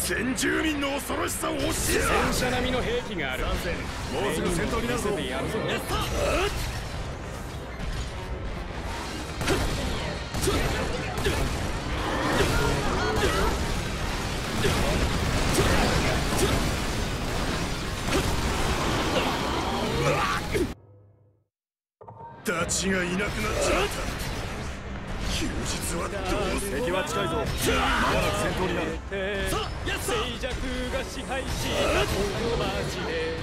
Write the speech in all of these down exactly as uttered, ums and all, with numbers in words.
先住民の恐ろしさを教えろ。 戦車並みの兵器がある。もうすぐ戦闘になるぞ。やるぞ。 ダチがいなくなっちゃった。休日はどうせ敵は近いぞ。まもなく戦闘になる。さあ、静寂が支配しこの街で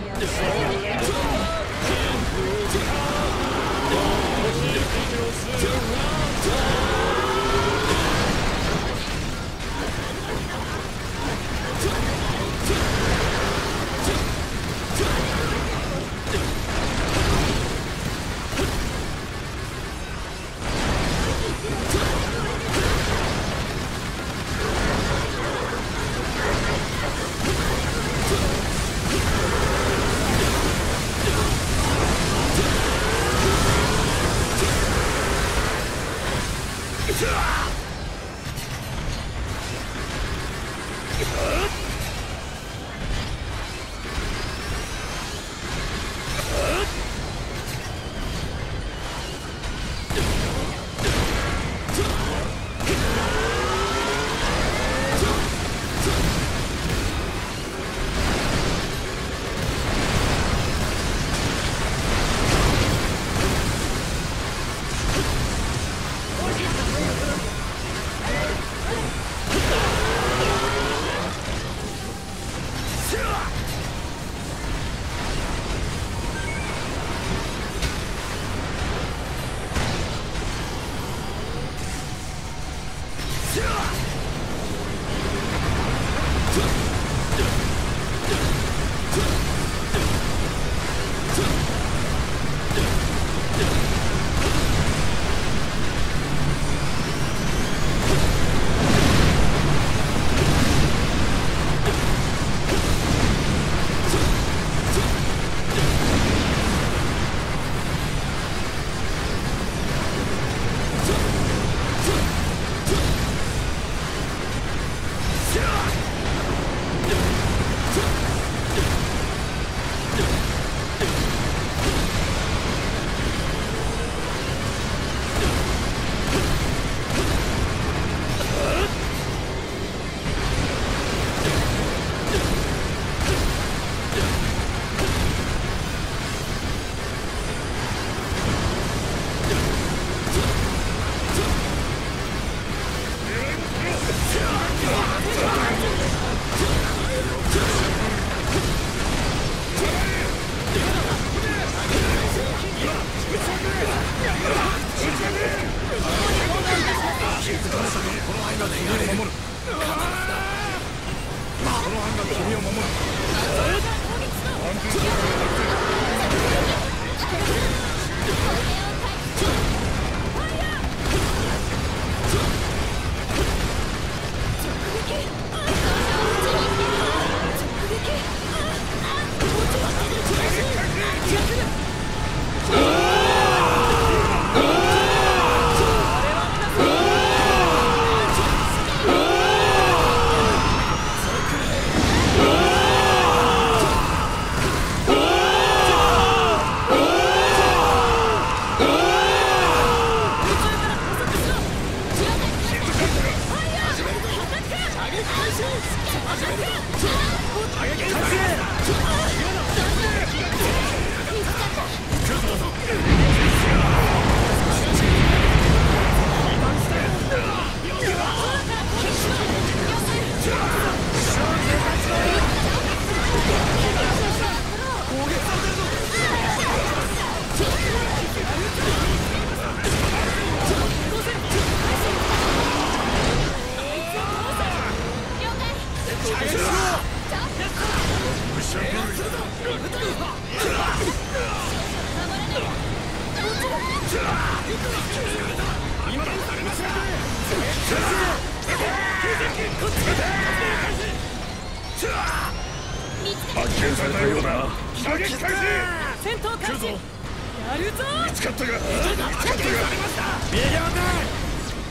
発見されたようだ。射撃開始。 戦闘開始。やるぞ。 見つかったが見つかったがビリヤーだ。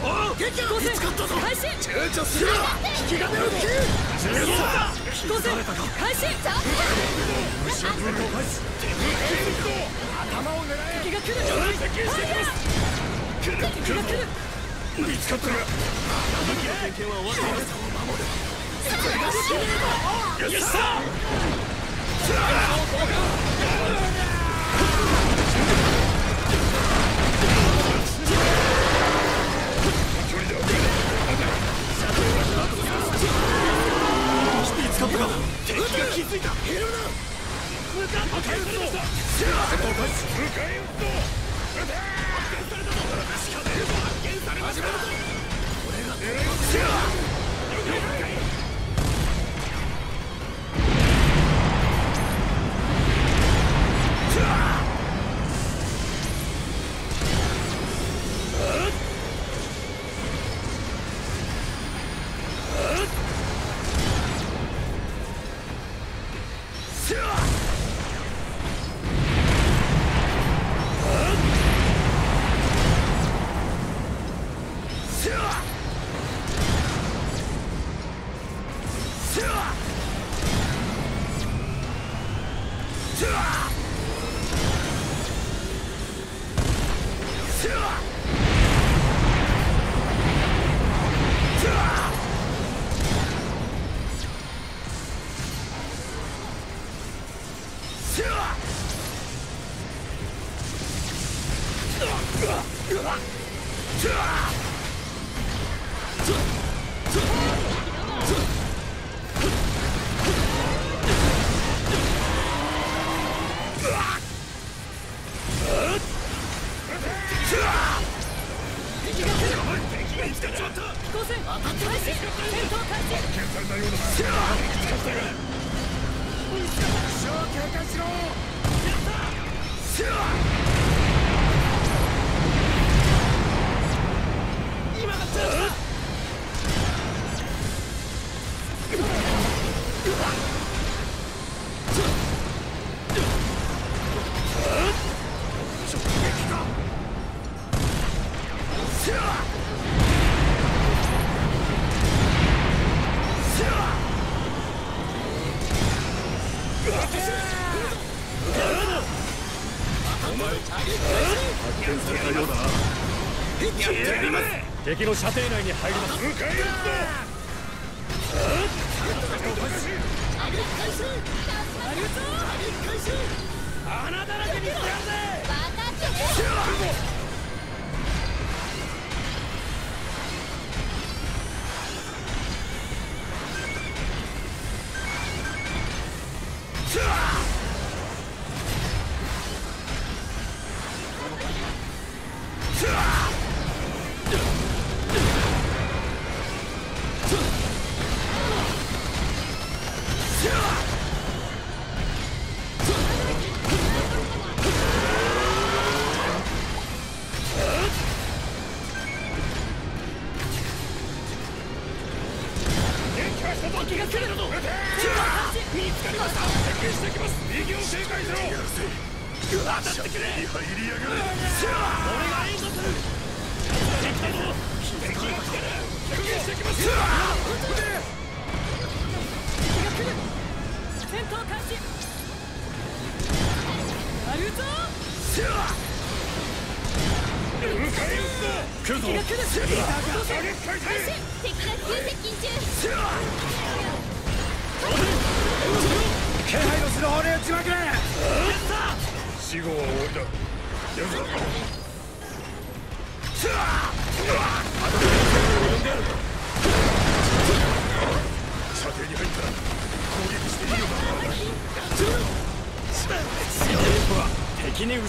おお、敵が見つかったぞ。躊躇するな。引き金を引け。 飛行船開始。頭を狙え。敵が来る。敵が来る。 見つかったが武器の点検は終わっています。 よっしゃ。見つかったか。敵が気づいた。減るな。向かって返されました。戦闘開始。迎え撃つぞ。撃て。発見されたぞ。しかねえぞ。発見されました。俺が狙い撃つ。了解。 敵の射程内に入ります。 迎え撃つぞ。穴だらけにしてやるぜ。 敵に後ろを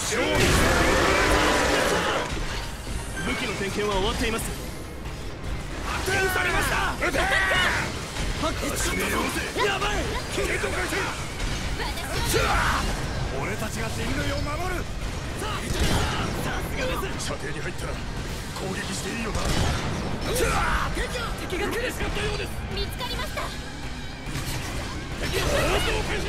武器の点検は終わっています。発見されました。撃て。やばい。系統回線。俺たちが人類を守る。さすがです。 射程に入ったら攻撃していいよな。 敵が来る。見つかったようです。 見つかりました。 敵が発動開始。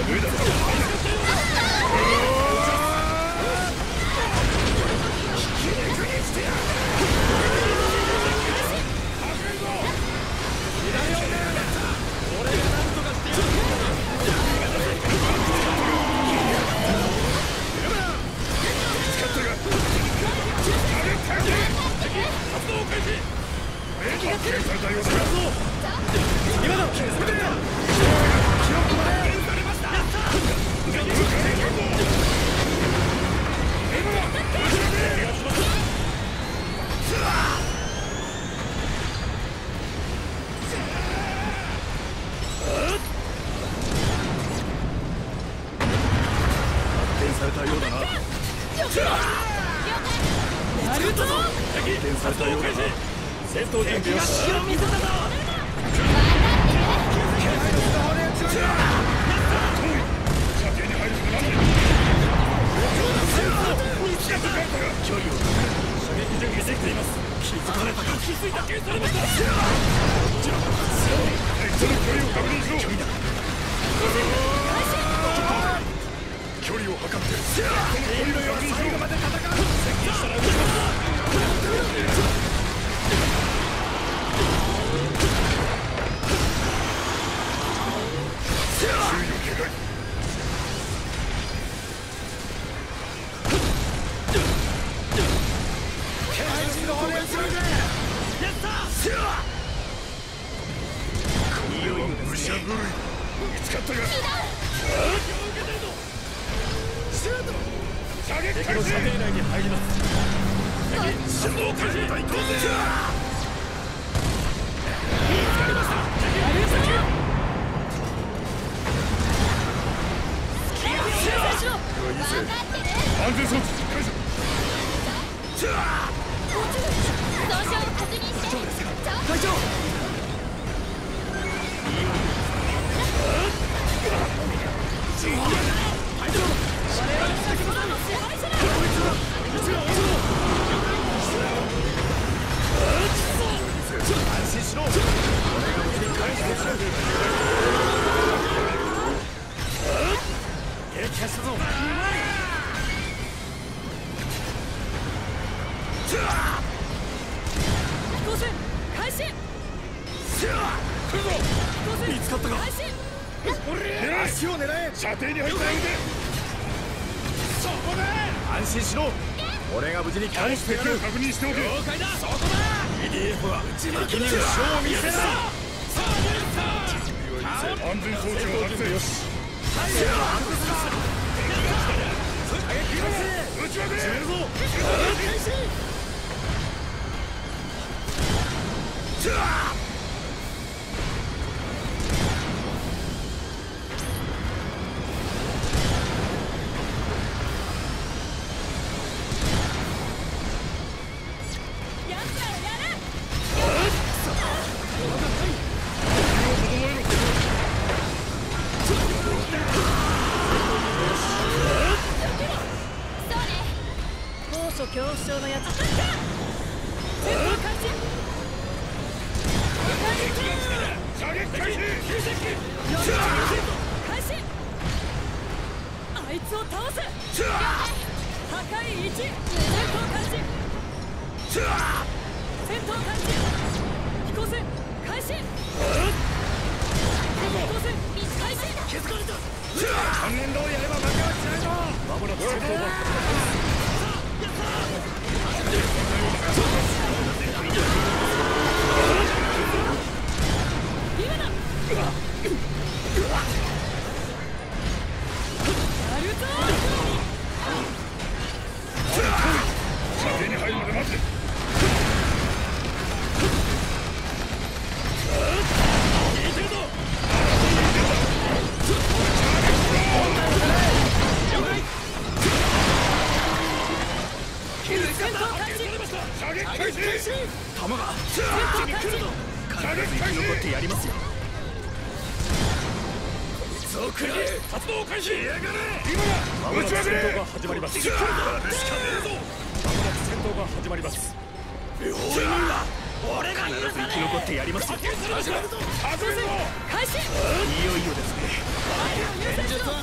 いよいよですね。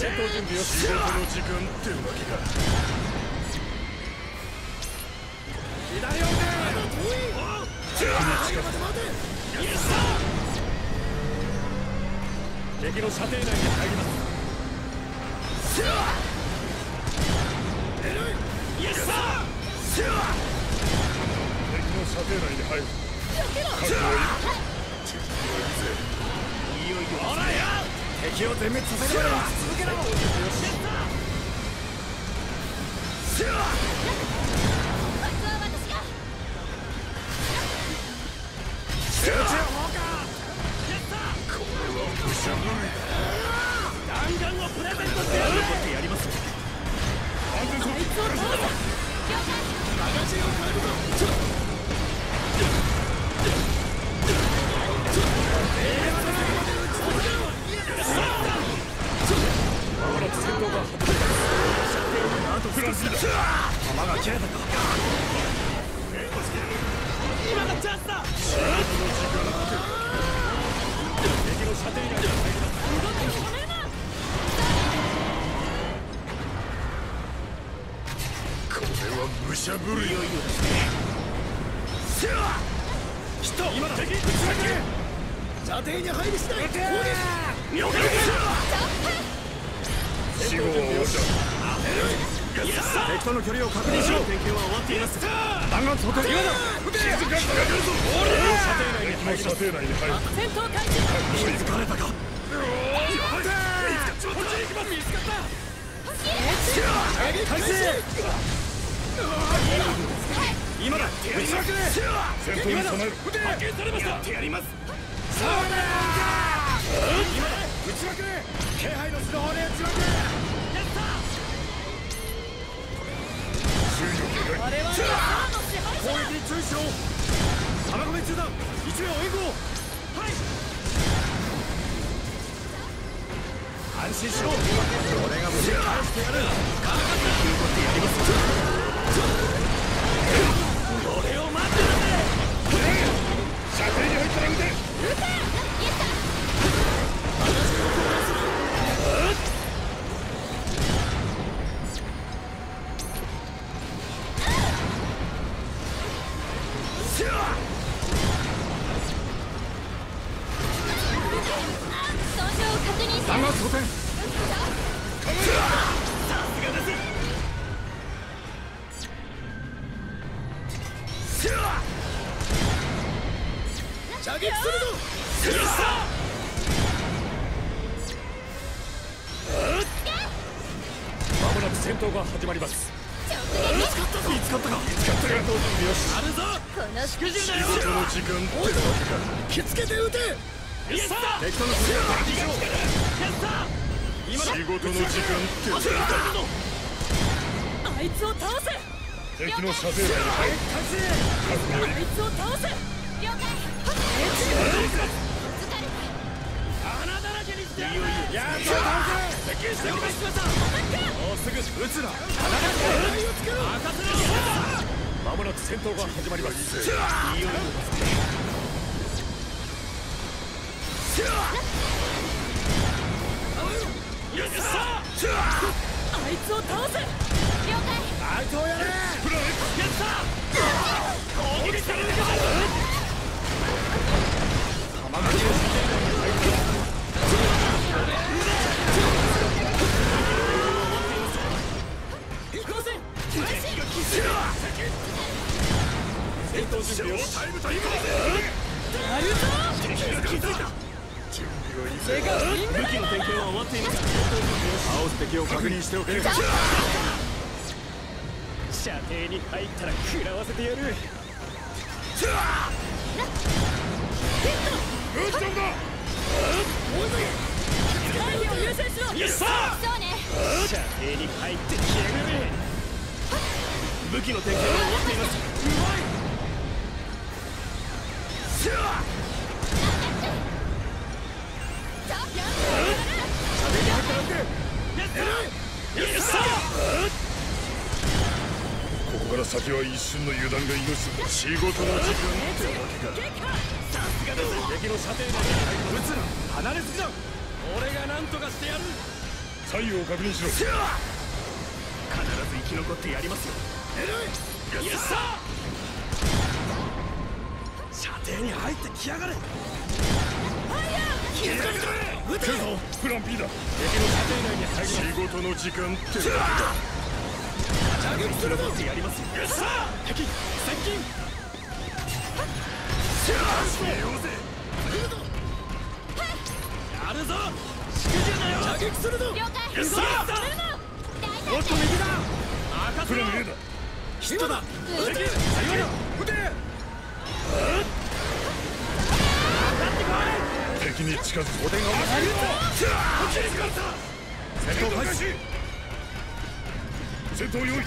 戦闘準備を仕事の時間ってわけか。 左を撃て。敵の射程内に入ります。イエスサー。 敵の射程内に入る。 いよいよほらや敵を全滅させるまで続けろ。よしやった。弾丸をプレゼントしてやる。やります。 安全装置。マガジンを変えるぞ。 まもなく戦闘が始まります。射程をなんとフランスだ。弾が切れたか。今がチャンスだ。敵の射程内に入ります。 これは武者震い。 いよいよですね。人今だ。敵撃ち分け。射程に入り次第攻撃。了解。 死後は終わりだ。 敵との距離を確認しろ。点検は終わっています。弾丸装填。今だ。 静かにかけるぞ。 俺の射程内に入ります。 射程内に入る。 戦闘開始。 気づかれたか。 やばい。 こっちに行きます。見つかった。 開始。 今だ。打ち分け。 戦闘に備える。 発見されました。やってやります。さあだ。今だ。 打ち分け。 気配の指導で打ち分け。やった。 注意を警戒。 我々はサーの支配者。 攻撃に注意しろ。弾込め中断。一名を援護。はい。安心しろ。俺が無事返してやる。言うことやります。俺を待ってるぜ。 射程に入ったら撃て。 撃て。イエス。 弾丸装填。 射撃するぞ。 まもなく戦闘が始まります。 直見つかったか。見つかったか。見つかったか。準備よし。あるぞ。 この祝辞仕事の時間ってわけか。 気つけて撃て。敵との距離を確認しろ。今だ。 仕事の時間ってわけか。 あいつを倒せ。 敵の射程内に入る。 あいつを倒せ。了解。 穴だらけにしてやる。やっと倒せ。接近しております。もうすぐ撃つな。任せろ。まもなく戦闘が始まります。いよいよよっしゃ。 あいつを倒せ。了解。 あいつをやれ。プラン X やった。攻撃されるか。弾が切れ。戦闘準備をタイムタイムだぜ。 やるぞ。 敵が気づいた。 準備はいいぞ。 武器の点検は終わっています。戦闘準備を倒す敵を確認しておけ。射程に入ったら食らわせてやる。 撃ったんだ。 回避を優先しろ。 イエスサー。 そうね。 射程に入ってきやがれ。武器の点検は終わっています。うまい。 射程に入ったら撃て。イエスサー。 ここから先は一瞬の油断が命だ。仕事の時間ってわけか。 さすがです。敵の射程内に入る。撃つな。離れすぎだ。俺が何とかしてやる。 左右を確認しろ。 必ず生き残ってやりますよ。偉い。よっしゃ。射程に入ってきやがれ。気づかれてくれ。撃て。 プラン B だ。敵の射程内に入ります。仕事の時間って射撃するぞ。やりますよ。よっしゃ。敵接近。やるぞ。しくじるなよ。射撃するぞ。了解。よっしゃ。もっと右だ。赤プラン A だ。 ヒットだ。撃て。撃て。 敵に近づく。 おでんがまさにこっちに使った。 戦闘開始。戦闘用意。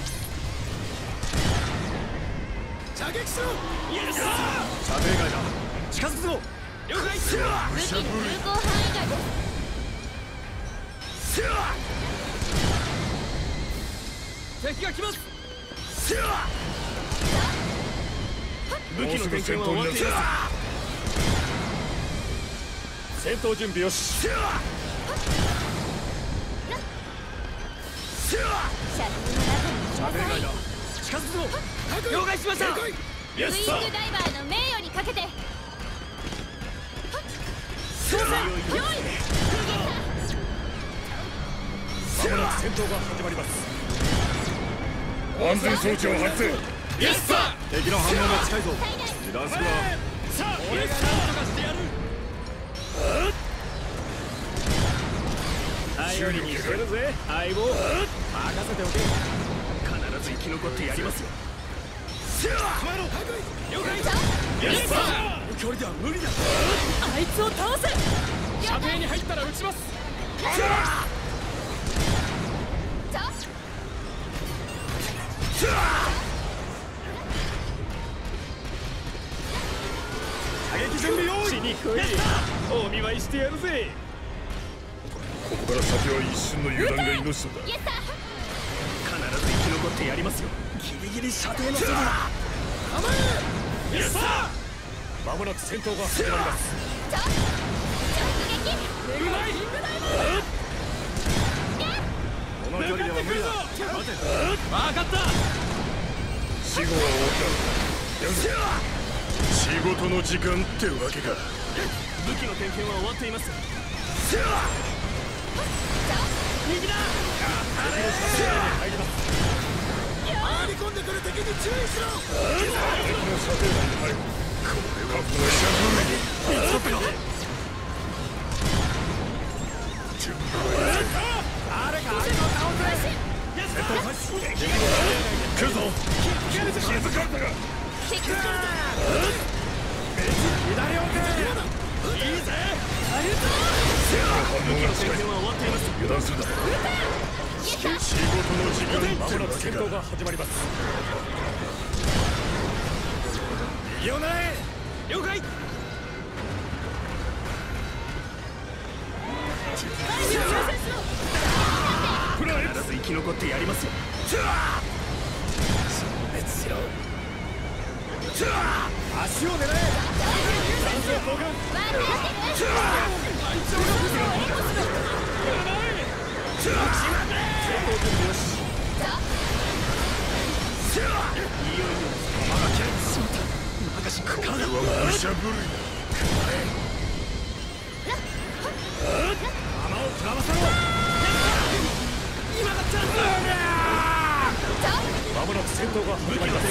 射撃しろ。よっしゃ。 射程外だ。 近づくぞ。了解。 武器の有効範囲外です。 敵が来ます。武器の点検は終わっています。 戦闘準備よし。 射程の中に近づくぞ。了解しました。 ウイングダイバーの名誉にかけて操作用意。 まもなく戦闘が始まります。安全装置を発生。 イエスサー。 敵の反応が近いぞ。油断するな。 さあ、俺が何とかしてやる。頼りにしてるぜ、相棒。任せておけ。必ず生き残ってやりますよ。構えろ。了解。イエスサー。距離では無理だ。 あいつを倒せ。 射程に入ったら撃ちます。射撃準備用意。死にくい。お見舞いしてやるぜ。 ここから先は一瞬の油断が命だ。 イエスサー。 必ず生き残ってやりますよ。ギリギリ射程の外だ。構え。イエスサー。 まもなく戦闘が始まります。 うまい。この距離では無理だ。待て。分かった。 死後は終わった。仕事の時間ってわけか。 武器の点検は終わっています。右だ。入ります。回り込んでくる敵に注意しろ。 敵の射程内に入る。これは武者震い。見つかったか。 誰かあいつを倒せ。戦闘開始。 来るぞ。気づかれたか。 左を手。いいぜ。 反応が近い。 終わっています。 油断するな。仕事の時間。まもなく戦闘が始まります。 右を狙え。了解。必ず生き残ってやりますよ。消滅しろ。足を狙え。酸素交換。 これは武者震いだ。 弾を食らわせろ。今がチャンス。 まもなく戦闘が始まります。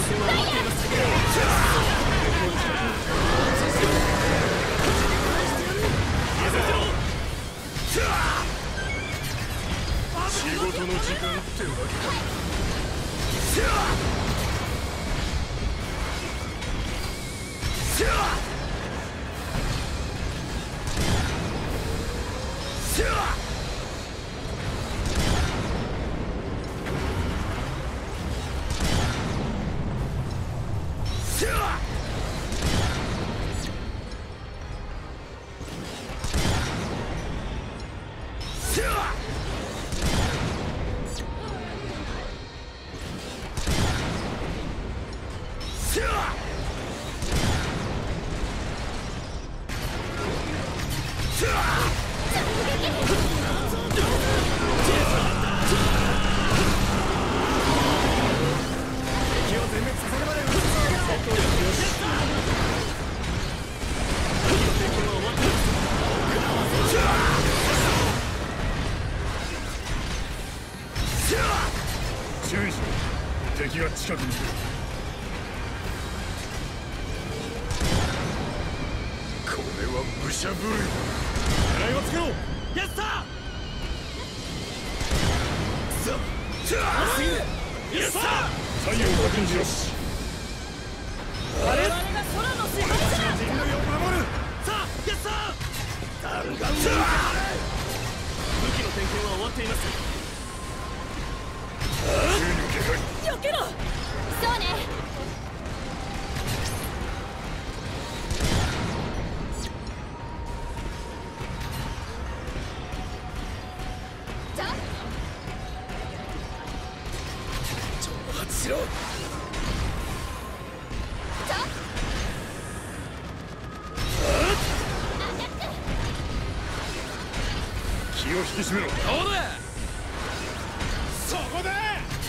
仕事の時間ってわけか。 敵が近くにいる。これは武者震いだ。狙いをつけろ。やった。さあやった。左右を確認しろ。 我々が空の支配者だ。 人類を守る。 さあやったー。弾丸武器の点検は終わっています。 避けろ。そうね。じゃ挑発しろ。 じゃ気を引き締めろ。 そうだ。 そこだ。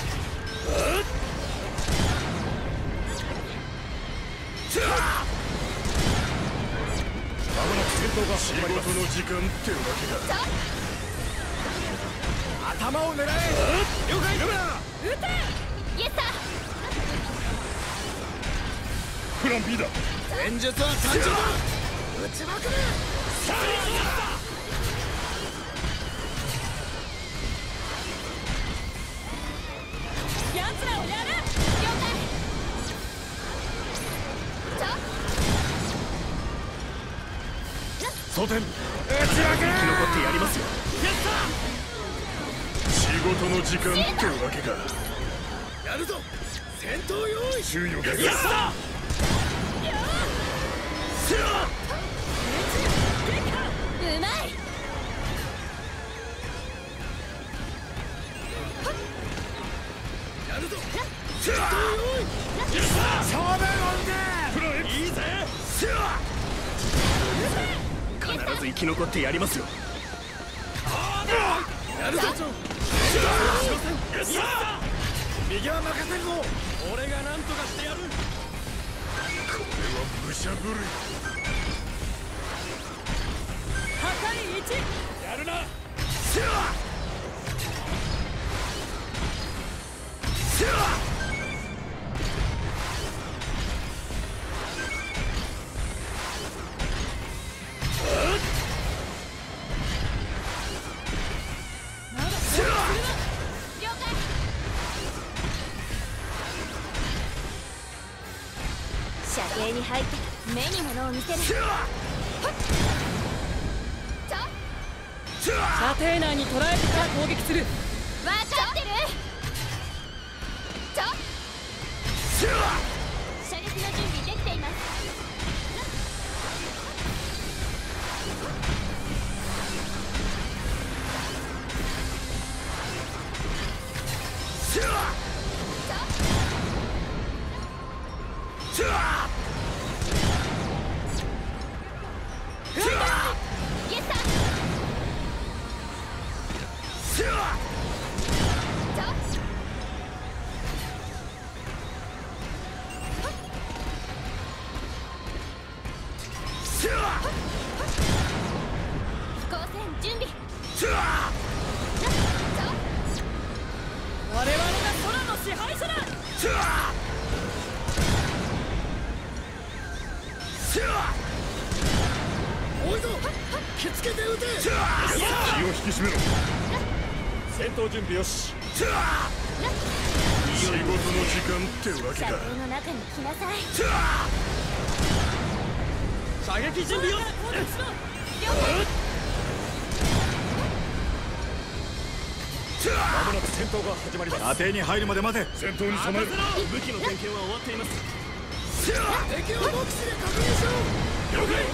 まもなく戦闘が始まります。仕事の時間ってわけだ。頭を狙え。了解。 撃て。イエスター。 プラン B だ。 戦術は単純だ。撃ちまくる。さあ奴らをやる。了解。じゃ装填。 撃ちまくる。生き残ってやりますよ。やった。 仕事の時間ってわけか。 やるぞ。戦闘用意。 注意をかけ。 やった。せろ。 うまい。 やるぞ。戦闘用意。やった。 正面音で。プラン X。 いいぜ。せろ。必ず生き残ってやりますよ。やるぞ。右は任せるぞ。俺が何とかしてやる。 これは武者震い。 破壊いち。 やるな。せろ。せろ。 射程に入って目に物を見せる。射程内に捉えてから攻撃する。分かってる。射撃の準備できています。我々が空の支配者だ。 おいぞ。気つけて撃て。 気を引き締めろ。戦闘準備よし。仕事の時間ってわけだ。 射程の中に来なさい。 射撃準備よし。 まもなく戦闘が始まります。射程に入るまで待て。戦闘に備える。 武器の点検は終わっています。敵を目視で確認しろ。了解。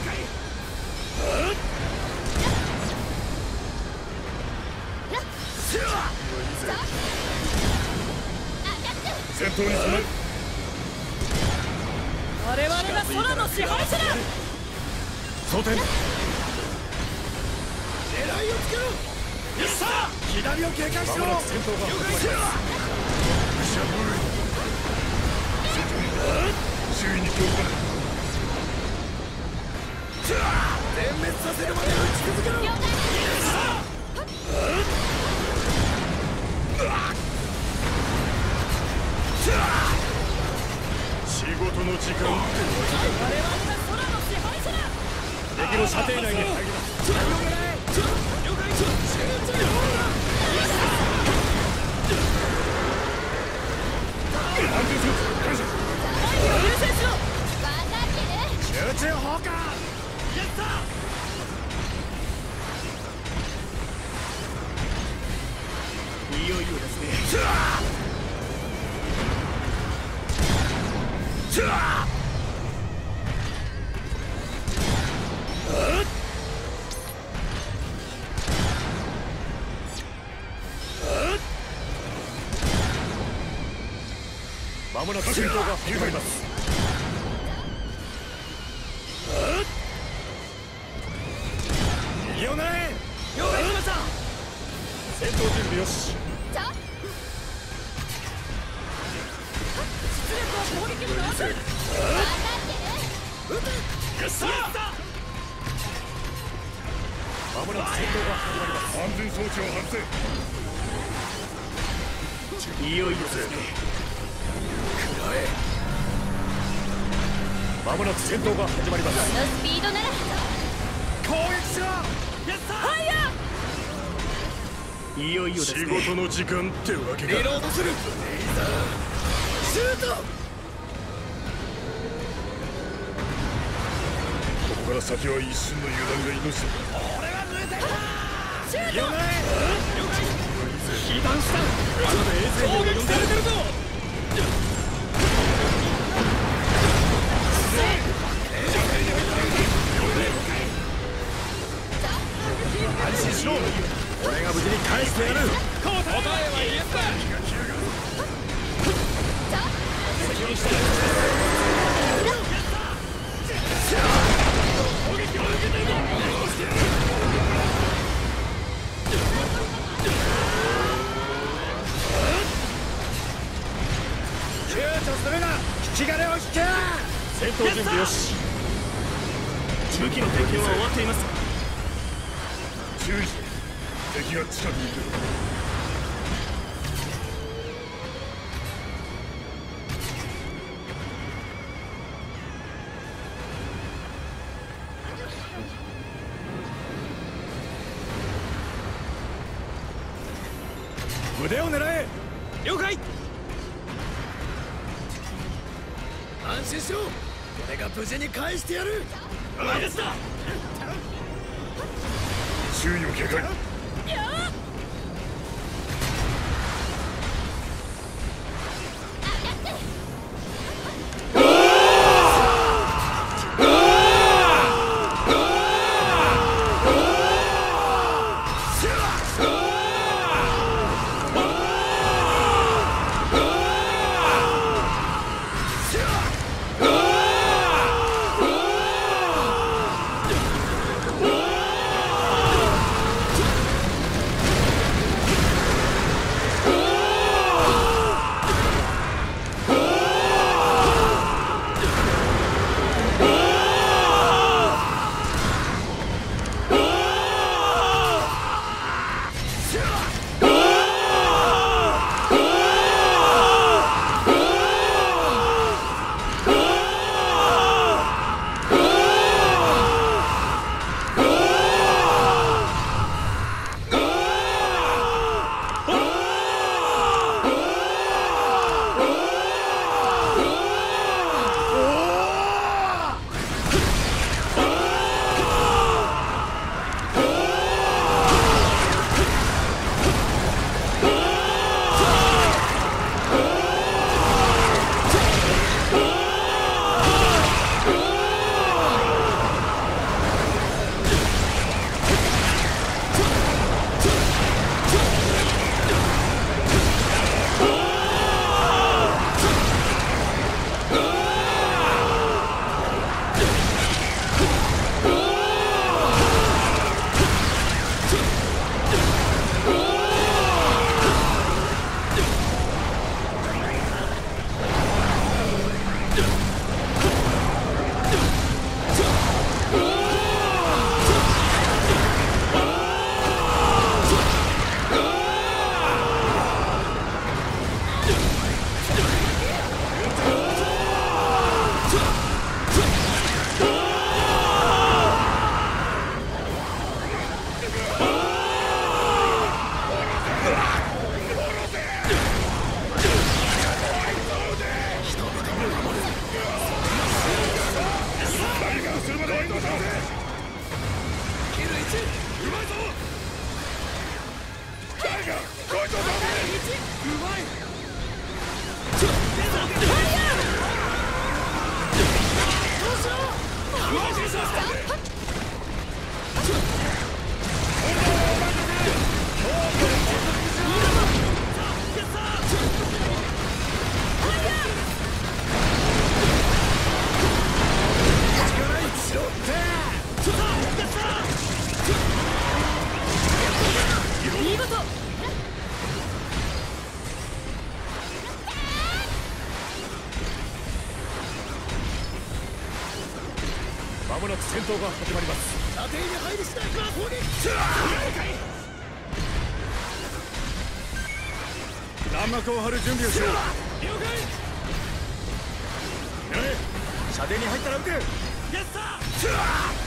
戦闘に備える。 我々が空の支配者だ。 装填。 狙いをつけろ。よっしゃ。左を警戒しろ。 まもなく戦闘が始まります。武者震い。周囲に気を配れ。 全滅させるまで撃ち続けろ。 了解。 うわっ間もなく戦闘が始まります。 右を狙え。 了解しました。 戦闘準備よし。 じゃ出力を攻撃に回す。分かってる。よっしゃ。 間もなく戦闘が始まります。 安全装置を外せ。 いよいよですね。 食らえ。 間もなく戦闘が始まります。 このスピードなら攻撃しろ。 やった。ファイヤー。いよいよですね。 仕事の時間ってわけか。リロードする。レーザーシュート。ここから先は一瞬の油断が命だ。俺は無敵だ。シュート。了解。被弾した。あので衛星を呼んでるぞ。安心しろ。俺が無事に返してやる。答えはイエスだ。責任して攻撃を受けてるぞ。躊躇するな。引き金を引け。 戦闘準備よし。 武器の点検は終わっています。注意。敵が近くにいる。腕を狙え。了解。安心しろ。俺が無事に返してやる。任せた。周囲を警戒。 戦闘が始まります。 射程に入り次第攻撃。 弾幕を張る準備をしよう。 了解。 射程に入ったら撃て。 やった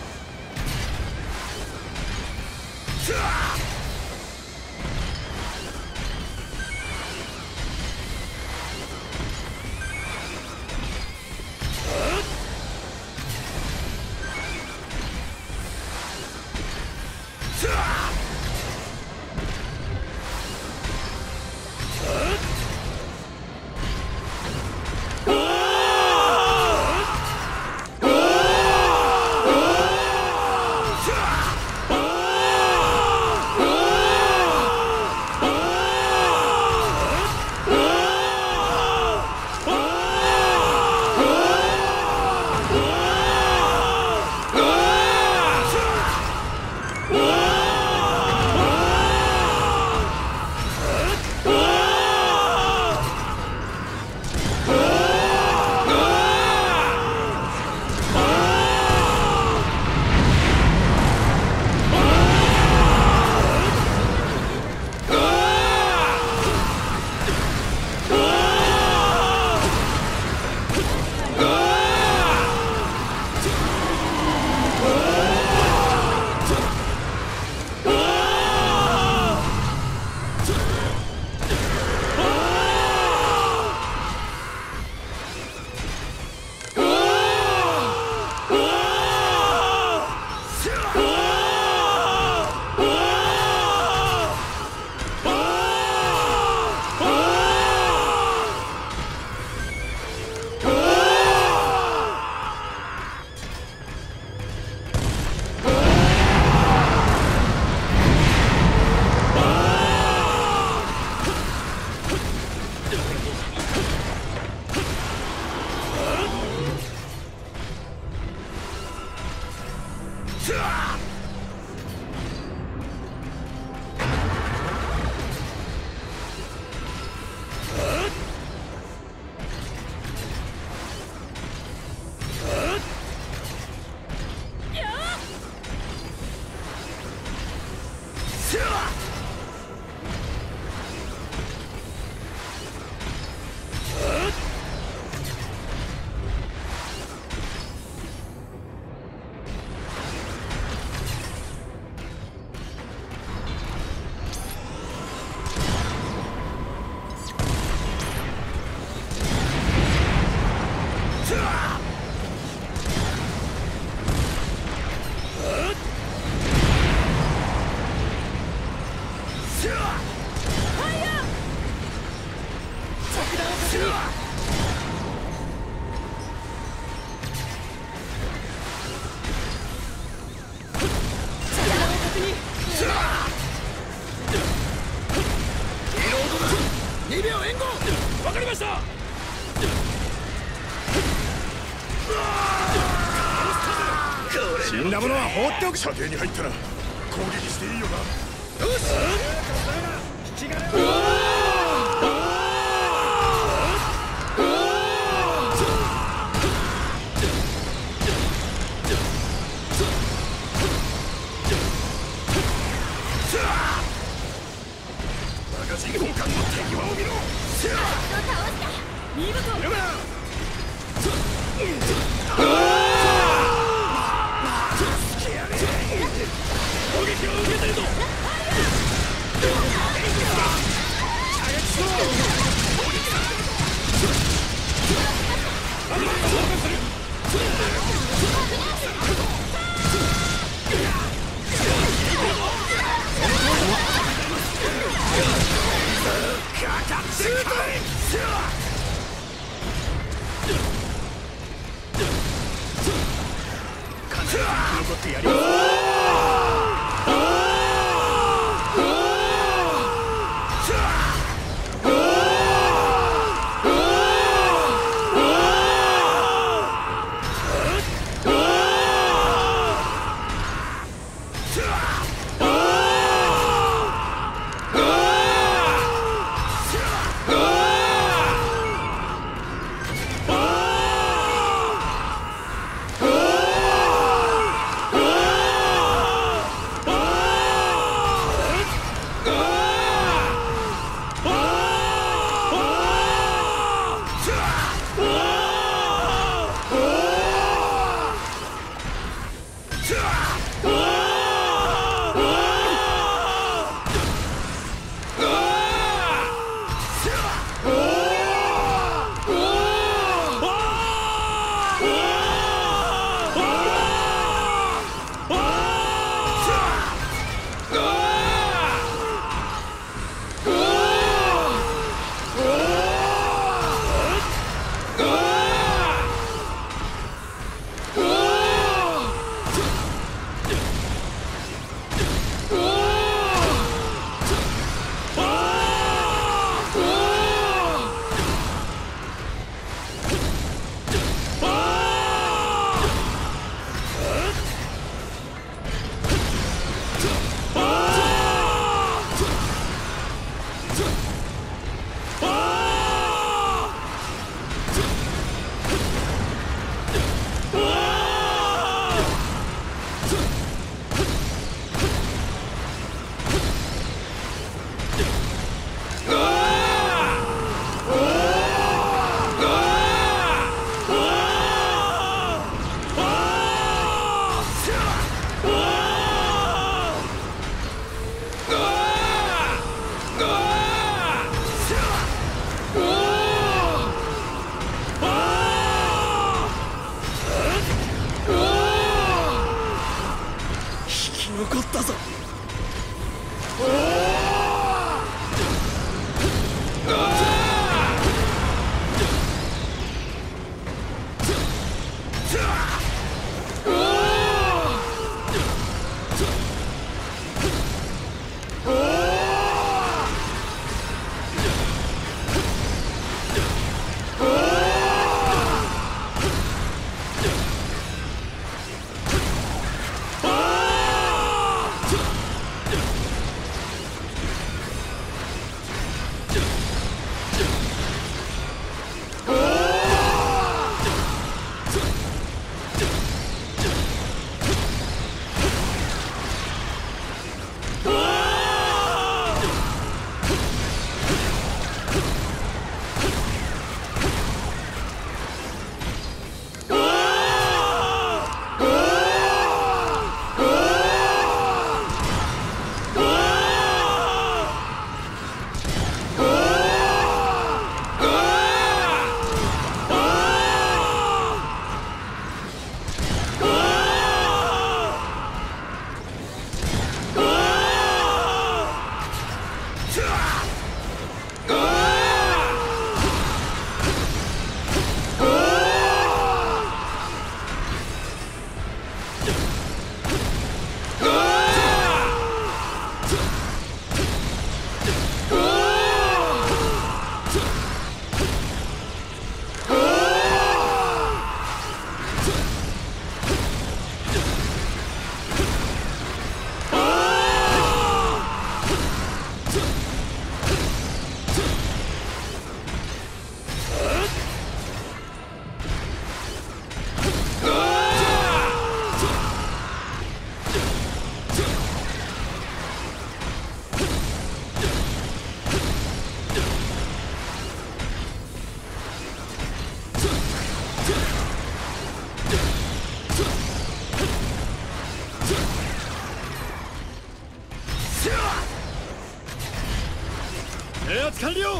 死んだものは放っておく。射程に入ったら攻撃していいよな。よし。引き金を。マガジン交換の手際を見ろ。 見事。 攻撃を受けてるぞ。 残ってやります。 制圧完了。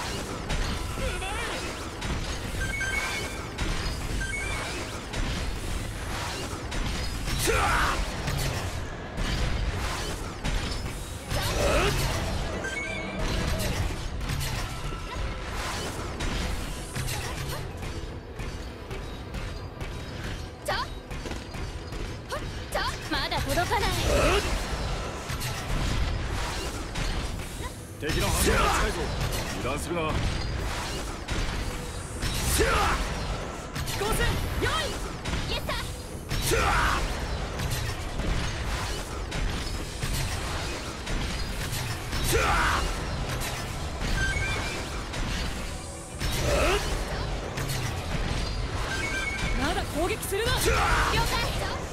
まだ届かない。 敵の反応が近いぞ。油断するな。 飛行船用意。イエスター。まだ攻撃するな。了解。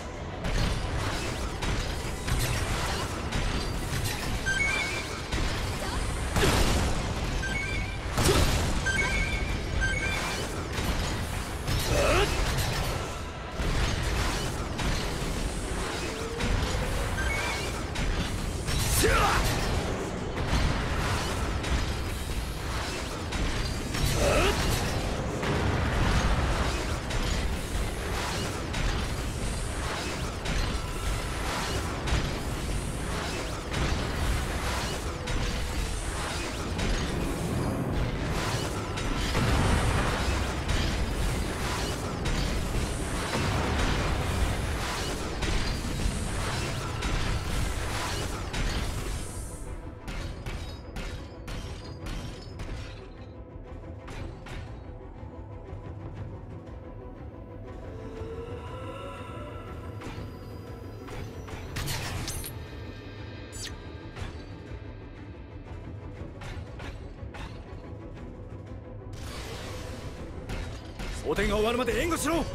装填が終わるまで援護しろ。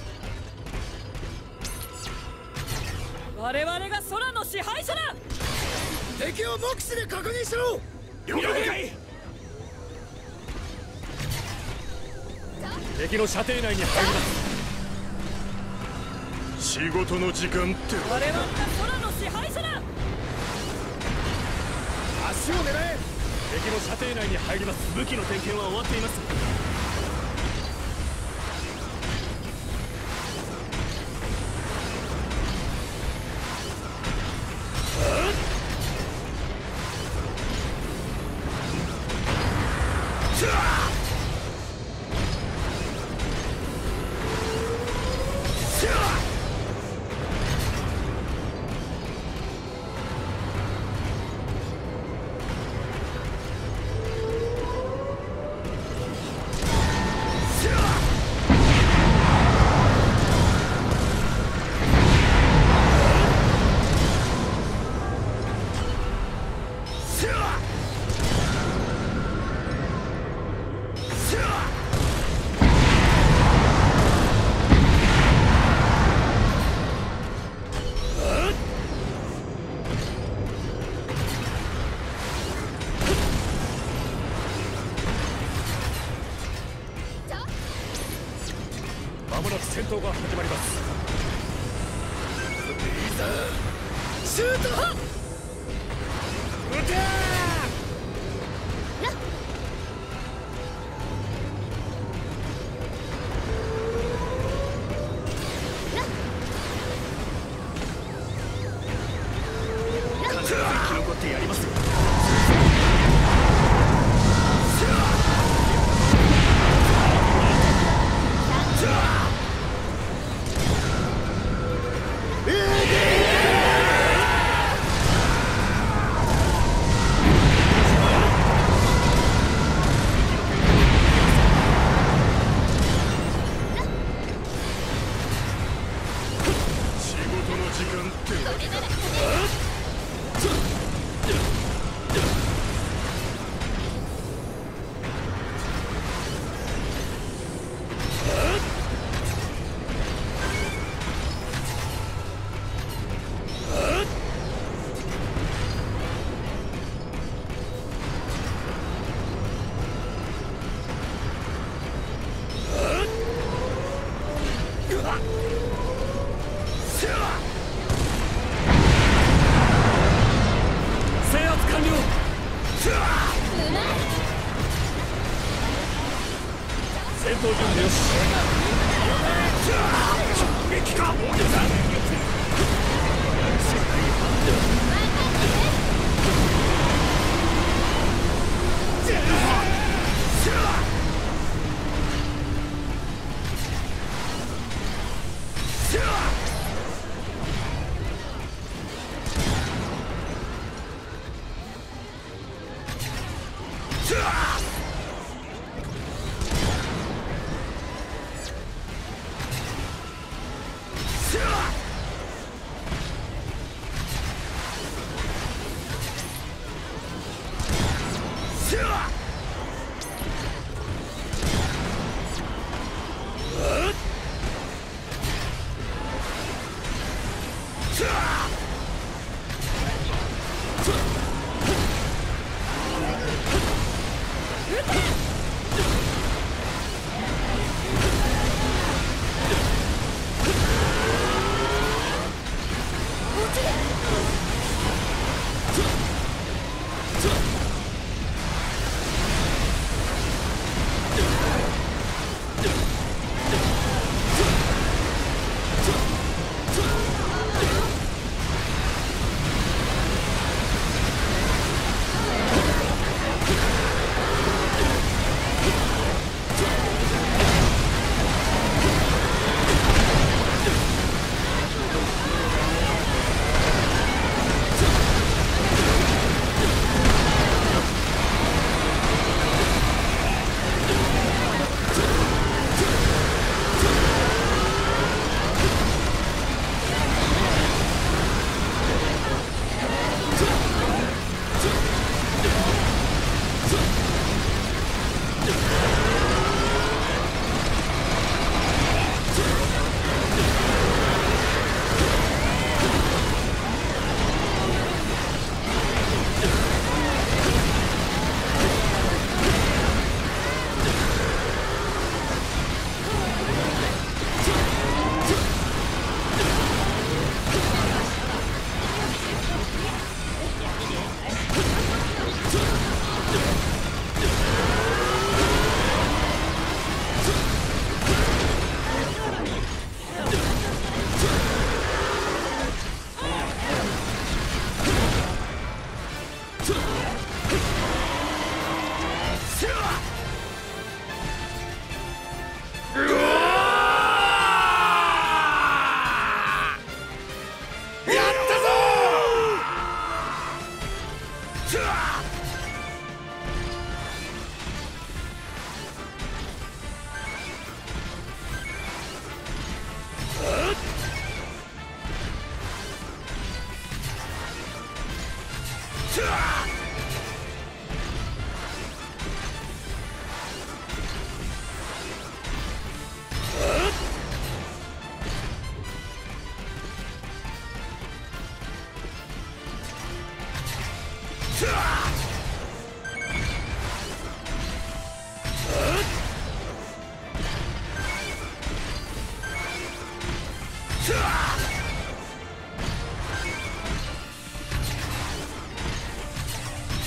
我々が空の支配者だ。 敵を目視で確認しろ。 了解。敵の射程内に入ります。仕事の時間って我々が空の支配者だ。 足を狙え。敵の射程内に入ります。武器の点検は終わっています。 闘が始まります。 いざシュート。撃てー。生き残ってやりますよ。 戦闘準備よし。直撃か。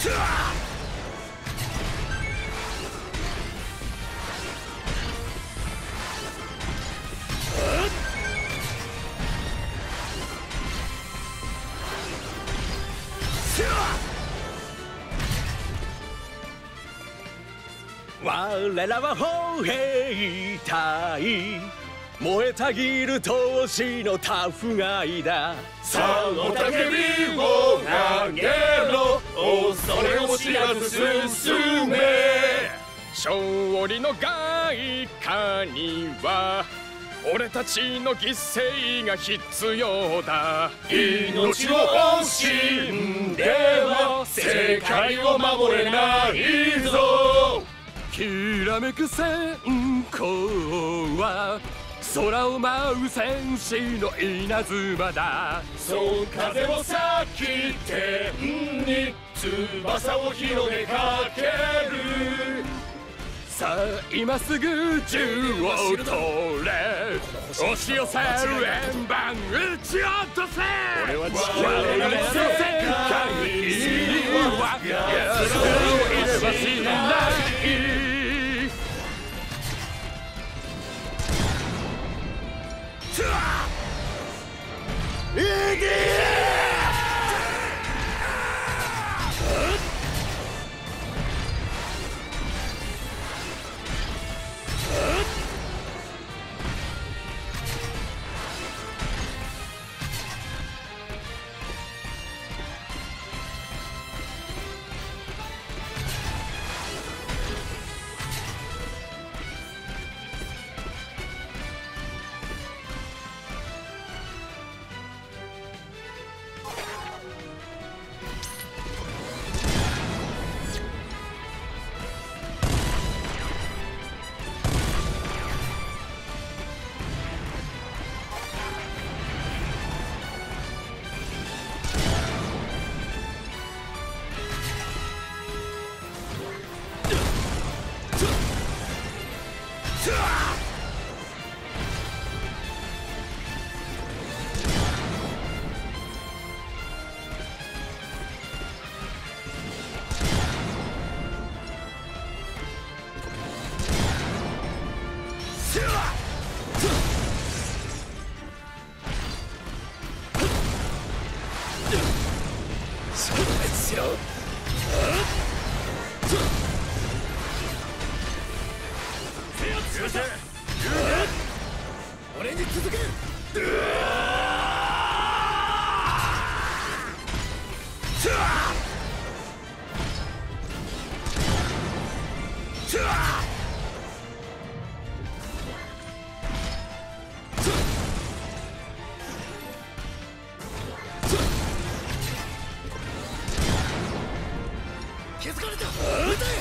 我らは歩兵隊、燃えたぎる闘志のタフガイだ。 さあおたけびを上げろ、恐れを知らず進め。 勝利の外貨には俺たちの犠牲が必要だ。 命を惜しんでは世界を守れないぞ。 きらめく閃光は空を舞う戦士の稲妻だ。 そう風を裂き天に翼を広げかける。 さあ今すぐ銃を取れ、押し寄せる円盤撃ち落とせ。俺は地球の世界には奴をいればしない。イーディーエ俺に続け。気づかれた。撃て。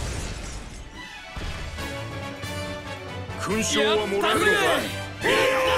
勲章はもらえるのか。